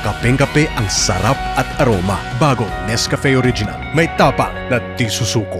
Kapeng-kape ang sarap at aroma. Bagong Nescafe Original. May tapang na di susuko.